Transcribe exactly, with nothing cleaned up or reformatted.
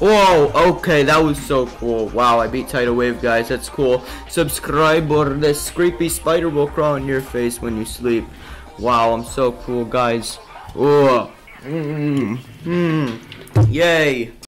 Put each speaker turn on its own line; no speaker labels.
Whoa, okay, that was so cool. Wow, I beat Tidal Wave, guys. That's cool. Subscribe or this creepy spider will crawl on your face when you sleep. Wow, I'm so cool, guys. Oh, mm, mm, yay.